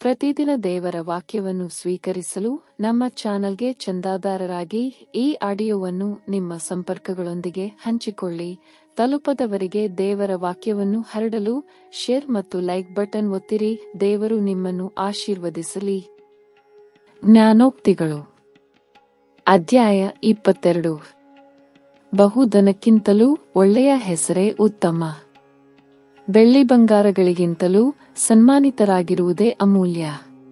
ಪ್ರತಿದಿನ ದೇವರ ವಾಕ್ಯವನ್ನು ಸ್ವೀಕರಿಸಲು ನಮ್ಮ ಚಾನಲ್ಗೆ ಚಂದಾದಾರರಾಗಿ ಈ ಆಡಿಯೋವನ್ನು ನಿಮ್ಮ ಸಂಪರ್ಕಗಳೊಂದಿಗೆ ಹಂಚಿಕೊಳ್ಳಿ. ತಲುಪದವರಿಗೆ ದೇವರ ವಾಕ್ಯವನ್ನು ಹರಡಲು ಶೇರ್ ಮತ್ತು ಲೈಕ್ ಬಟನ್ ಒತ್ತಿರಿ. ದೇವರು ನಿಮ್ಮನ್ನು ಆಶೀರ್ವದಿಸಲಿ. ಜ್ಞಾನೋಕ್ತಿಗಳು. ಅಧ್ಯಾಯ 22. ಬಹುಧನಕ್ಕಿಂತಲೂ ಒಳ್ಳೆಯ ಹೆಸರೇ ಉತ್ತಮ. ಬೆಳ್ಳಿ ಬಂಗಾರಗಳಿಗಿಂತಲೂ ಸನ್ಮಾನಿತರಾಗಿರುವುದೇ ಅಮೂಲ್ಯ.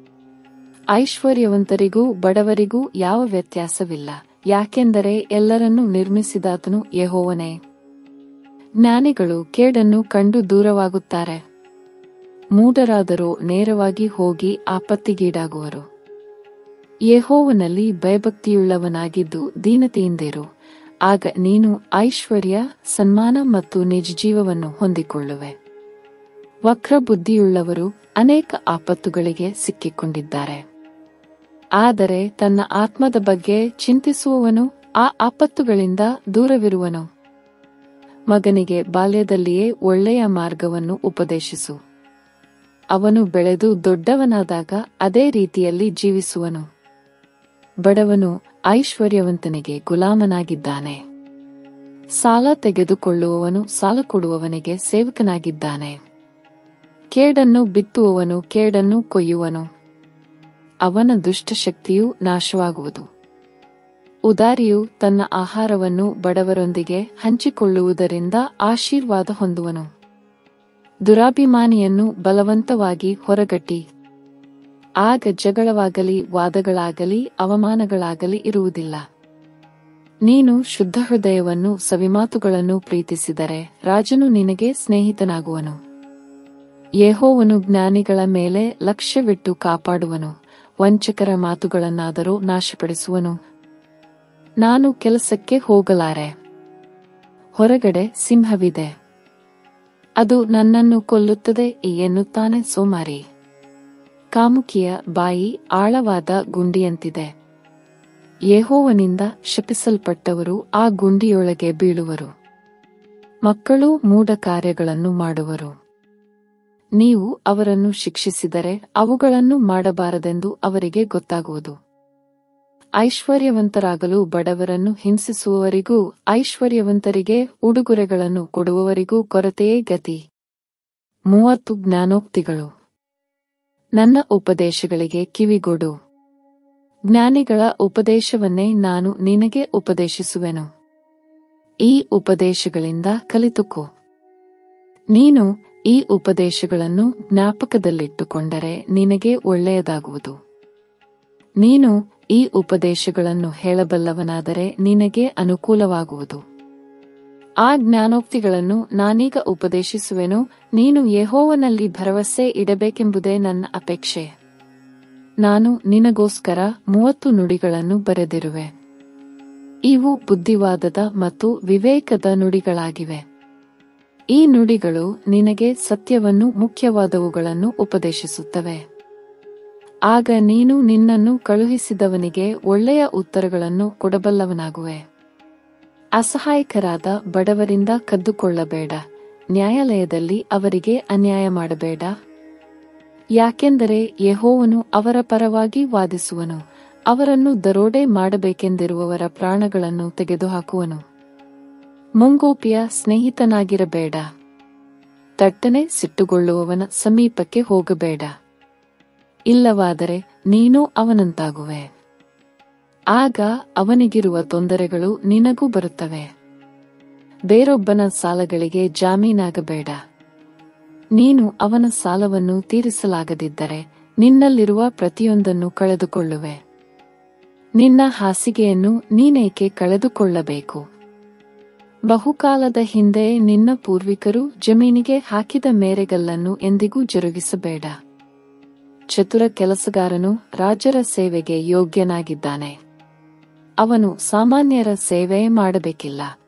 ಐಶ್ವರ್ಯವಂತರಿಗೂ ಬಡವರಿಗೂ ಯಾವ ವ್ಯತ್ಯಾಸವಿಲ್ಲ, ಯಾಕೆಂದರೆ ಎಲ್ಲರನ್ನೂ ನಿರ್ಮಿಸಿದಾತನು ಯೆಹೋವನೇ. ಜ್ಞಾನಿಗಳು ಕೇಡನ್ನು ಕಂಡು ದೂರವಾಗುತ್ತಾರೆ, ಮೂಢರಾದರೋ ನೇರವಾಗಿ ಹೋಗಿ ಆಪತ್ತಿಗೀಡಾಗುವರು. ಯೆಹೋವನಲ್ಲಿ ಭಯಭಕ್ತಿಯುಳ್ಳವನಾಗಿದ್ದು ದೀನತೆಯಿಂದಿರು, ಆಗ ನೀನು ಐಶ್ವರ್ಯ, ಸನ್ಮಾನ ಮತ್ತು ನಿಜಜೀವವನ್ನು ಹೊಂದಿಕೊಳ್ಳುವೆ. ವಕ್ರಬುದ್ಧಿಯುಳ್ಳವರು ಅನೇಕ ಆಪತ್ತುಗಳಿಗೆ ಸಿಕ್ಕಿಕೊಂಡಿದ್ದಾರೆ, ಆದರೆ ತನ್ನ ಆತ್ಮದ ಬಗ್ಗೆ ಚಿಂತಿಸುವವನು ಆ ಆಪತ್ತುಗಳಿಂದ ದೂರವಿರುವನು. ಮಗನಿಗೆ ಬಾಲ್ಯದಲ್ಲಿಯೇ ಒಳ್ಳೆಯ ಮಾರ್ಗವನ್ನು ಉಪದೇಶಿಸು, ಅವನು ಬೆಳೆದು ದೊಡ್ಡವನಾದಾಗ ಅದೇ ರೀತಿಯಲ್ಲಿ ಜೀವಿಸುವನು. ಬಡವನು ಐಶ್ವರ್ಯವಂತನಿಗೆ ಗುಲಾಮನಾಗಿದ್ದಾನೆ, ಸಾಲ ತೆಗೆದುಕೊಳ್ಳುವವನು ಸಾಲ ಕೊಡುವವನಿಗೆ ಸೇವಕನಾಗಿದ್ದಾನೆ. ಕೇಡನ್ನು ಬಿತ್ತುವವನು ಕೇಡನ್ನು ಕೊಯ್ಯುವನು, ಅವನ ದುಷ್ಟಶಕ್ತಿಯು ನಾಶವಾಗುವುದು. ಉದಾರಿಯು ತನ್ನ ಆಹಾರವನ್ನು ಬಡವರೊಂದಿಗೆ ಹಂಚಿಕೊಳ್ಳುವುದರಿಂದ ಆಶೀರ್ವಾದ ಹೊಂದುವನು. ದುರಾಭಿಮಾನಿಯನ್ನು ಬಲವಂತವಾಗಿ ಹೊರಗಟ್ಟಿ, ಆಗ ಜಗಳವಾಗಲಿ ವಾದಗಳಾಗಲಿ ಅವಮಾನಗಳಾಗಲಿ ಇರುವುದಿಲ್ಲ. ನೀನು ಶುದ್ಧ ಹೃದಯವನ್ನು ಸವಿಮಾತುಗಳನ್ನು ಪ್ರೀತಿಸಿದರೆ ರಾಜನು ನಿನಗೆ ಸ್ನೇಹಿತನಾಗುವನು. ಯೆಹೋವನು ಜ್ಞಾನಿಗಳ ಮೇಲೆ ಲಕ್ಷ್ಯವಿಟ್ಟು ಕಾಪಾಡುವನು, ವಂಚಕರ ಮಾತುಗಳನ್ನಾದರೂ ನಾಶಪಡಿಸುವನು. ನಾನು ಕೆಲಸಕ್ಕೆ ಹೋಗಲಾರೆ, ಹೊರಗಡೆ ಸಿಂಹವಿದೆ, ಅದು ನನ್ನನ್ನು ಕೊಲ್ಲುತ್ತದೆ ಎನ್ನುತ್ತಾನೆ ಸೋಮಾರಿ. ಕಾಮುಕಿಯ ಬಾಯಿ ಆಳವಾದ ಗುಂಡಿಯಂತಿದೆ, ಯೆಹೋವನಿಂದ ಶಪಿಸಲ್ಪಟ್ಟವರು ಆ ಗುಂಡಿಯೊಳಗೆ ಬೀಳುವರು. ಮಕ್ಕಳು ಮೂಢ ಕಾರ್ಯಗಳನ್ನು ಮಾಡುವರು, ನೀವು ಅವರನ್ನು ಶಿಕ್ಷಿಸಿದರೆ ಅವುಗಳನ್ನು ಮಾಡಬಾರದೆಂದು ಅವರಿಗೆ ಗೊತ್ತಾಗುವುದು. ಐಶ್ವರ್ಯವಂತರಾಗಲು ಬಡವರನ್ನು ಹಿಂಸಿಸುವವರಿಗೂ ಐಶ್ವರ್ಯವಂತರಿಗೆ ಉಡುಗೊರೆಗಳನ್ನು ಕೊಡುವವರಿಗೂ ಕೊರತೆಯೇ ಗತಿ. 30 ಜ್ಞಾನೋಕ್ತಿಗಳು. ನನ್ನ ಉಪದೇಶಗಳಿಗೆ ಕಿವಿಗೊಡು, ಜ್ಞಾನಿಗಳ ಉಪದೇಶವನ್ನೇ ನಾನು ನಿನಗೆ ಉಪದೇಶಿಸುವೆನು. ಈ ಉಪದೇಶಗಳಿಂದ ಕಲಿತುಕೋ. ನೀನು ಈ ಉಪದೇಶಗಳನ್ನು ಜ್ಞಾಪಕದಲ್ಲಿಟ್ಟುಕೊಂಡರೆ ನಿನಗೆ ಒಳ್ಳೆಯದಾಗುವುದು. ನೀನು ಈ ಉಪದೇಶಗಳನ್ನು ಹೇಳಬಲ್ಲವನಾದರೆ ನಿನಗೆ ಅನುಕೂಲವಾಗುವುದು. ಆ ಜ್ಞಾನೋಕ್ತಿಗಳನ್ನು ನಾನೀಗ ಉಪದೇಶಿಸುವೆನು. ನೀನು ಯೆಹೋವನಲ್ಲಿ ಭರವಸೆ ಇಡಬೇಕೆಂಬುದೇ ನನ್ನ ಅಪೇಕ್ಷೆ. ನಾನು ನಿನಗೋಸ್ಕರ 30 ನುಡಿಗಳನ್ನು ಬರೆದಿರುವೆ. ಇವು ಬುದ್ಧಿವಾದದ ಮತ್ತು ವಿವೇಕದ ನುಡಿಗಳಾಗಿವೆ. ಈ ನುಡಿಗಳು ನಿನಗೆ ಸತ್ಯವನ್ನೂ ಮುಖ್ಯವಾದವುಗಳನ್ನು ಉಪದೇಶಿಸುತ್ತವೆ. ಆಗ ನೀನು ನಿನ್ನನ್ನು ಕಳುಹಿಸಿದವನಿಗೆ ಒಳ್ಳೆಯ ಉತ್ತರಗಳನ್ನು ಕೊಡಬಲ್ಲವನಾಗುವೆ. ಅಸಹಾಯಕರಾದ ಬಡವರಿಂದ ಕದ್ದುಕೊಳ್ಳಬೇಡ, ನ್ಯಾಯಾಲಯದಲ್ಲಿ ಅವರಿಗೆ ಅನ್ಯಾಯ ಮಾಡಬೇಡ. ಯಾಕೆಂದರೆ ಯೆಹೋವನು ಅವರ ಪರವಾಗಿ ವಾದಿಸುವನು, ಅವರನ್ನು ದರೋಡೆ ಮಾಡಬೇಕೆಂದಿರುವವರ ಪ್ರಾಣಗಳನ್ನು ತೆಗೆದುಹಾಕುವನು. ಮುಂಗೋಪಿಯ ಸ್ನೇಹಿತನಾಗಿರಬೇಡ, ತಟ್ಟನೆ ಸಿಟ್ಟುಗೊಳ್ಳುವವನ ಸಮೀಪಕ್ಕೆ ಹೋಗಬೇಡ, ಇಲ್ಲವಾದರೆ ನೀನೂ ಅವನಂತಾಗುವೆ. ಆಗ ಅವನಿಗಿರುವ ತೊಂದರೆಗಳು ನಿನಗೂ ಬರುತ್ತವೆ. ಬೇರೊಬ್ಬನ ಸಾಲಗಳಿಗೆ ಜಾಮೀನಾಗಬೇಡ. ನೀನು ಅವನ ಸಾಲವನ್ನು ತೀರಿಸಲಾಗದಿದ್ದರೆ ನಿನ್ನಲ್ಲಿರುವ ಪ್ರತಿಯೊಂದನ್ನು ಕಳೆದುಕೊಳ್ಳುವೆ. ನಿನ್ನ ಹಾಸಿಗೆಯನ್ನು ನೀನೇಕೆ ಕಳೆದುಕೊಳ್ಳಬೇಕು? ಬಹುಕಾಲದ ಹಿಂದೆ ನಿನ್ನ ಪೂರ್ವಿಕರು ಜಮೀನಿಗೆ ಹಾಕಿದ ಮೇರೆಗಲ್ಲನ್ನು ಎಂದಿಗೂ ಜರುಗಿಸಬೇಡ. ಚತುರ ಕೆಲಸಗಾರನು ರಾಜರ ಸೇವೆಗೆ ಯೋಗ್ಯನಾಗಿದ್ದಾನೆ, ಅವನು ಸಾಮಾನ್ಯರ ಸೇವೆ ಮಾಡಬೇಕಿಲ್ಲ.